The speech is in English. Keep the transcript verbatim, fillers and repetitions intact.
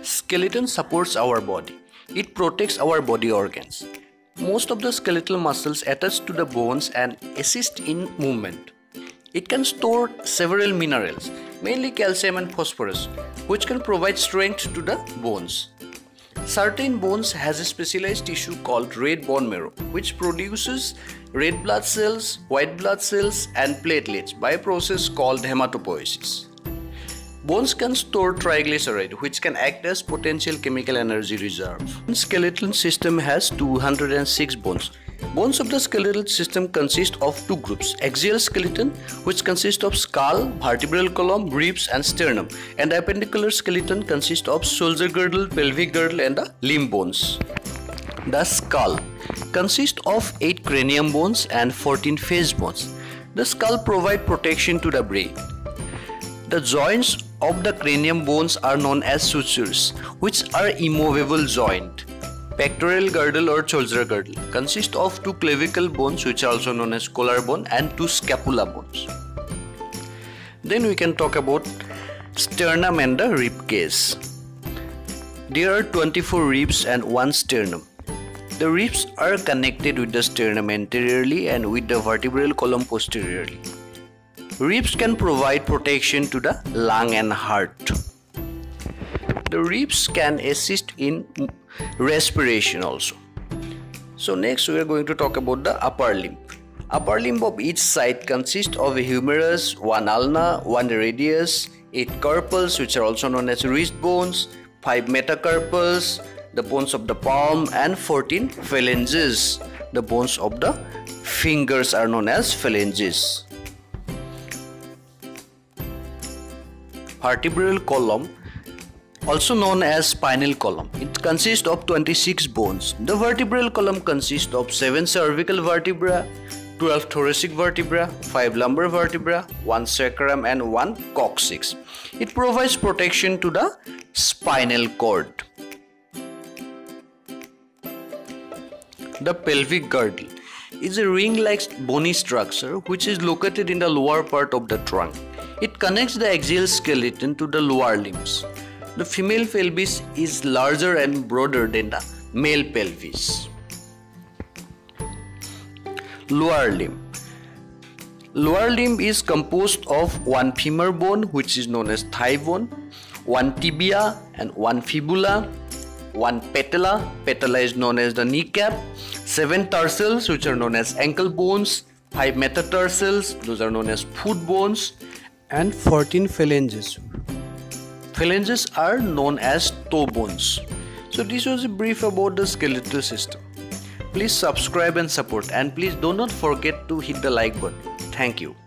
Skeleton supports our body. It protects our body organs. Most of the skeletal muscles attach to the bones and assist in movement. It can store several minerals, mainly calcium and phosphorus, which can provide strength to the bones. Certain bones has a specialized tissue called red bone marrow, which produces red blood cells, white blood cells, and platelets by a process called hematopoiesis. Bones can store triglyceride, which can act as potential chemical energy reserve. The skeletal system has two hundred six bones. Bones of the skeletal system consist of two groups: axial skeleton, which consists of skull, vertebral column, ribs, and sternum, and appendicular skeleton consists of shoulder girdle, pelvic girdle, and the limb bones. The skull consists of eight cranium bones and fourteen face bones. The skull provides protection to the brain. The joints of the cranium bones are known as sutures, which are immovable joints. Pectoral girdle or shoulder girdle consists of two clavicle bones, which are also known as collarbone, and two scapula bones. Then we can talk about sternum and the ribcage. There are twenty-four ribs and one sternum. The ribs are connected with the sternum anteriorly and with the vertebral column posteriorly. Ribs can provide protection to the lung and heart. The ribs can assist in respiration also. So next we are going to talk about the upper limb. Upper limb of each side consists of a humerus, one ulna, one radius, eight carpals, which are also known as wrist bones, five metacarpals, the bones of the palm, and fourteen phalanges. The bones of the fingers are known as phalanges. Vertebral column, also known as spinal column. It consists of twenty-six bones. The vertebral column consists of seven cervical vertebrae, twelve thoracic vertebrae, five lumbar vertebrae, one sacrum, and one coccyx. It provides protection to the spinal cord. The pelvic girdle is a ring-like bony structure which is located in the lower part of the trunk. It connects the axial skeleton to the lower limbs. The female pelvis is larger and broader than the male pelvis. Lower limb. Lower limb is composed of one femur bone, which is known as thigh bone, one tibia and one fibula, one patella, patella is known as the kneecap, seven tarsals, which are known as ankle bones, five metatarsals, those are known as foot bones, and fourteen phalanges. Phalanges are known as toe bones. So this was a brief about the skeletal system. Please subscribe and support, and please do not forget to hit the like button. Thank you.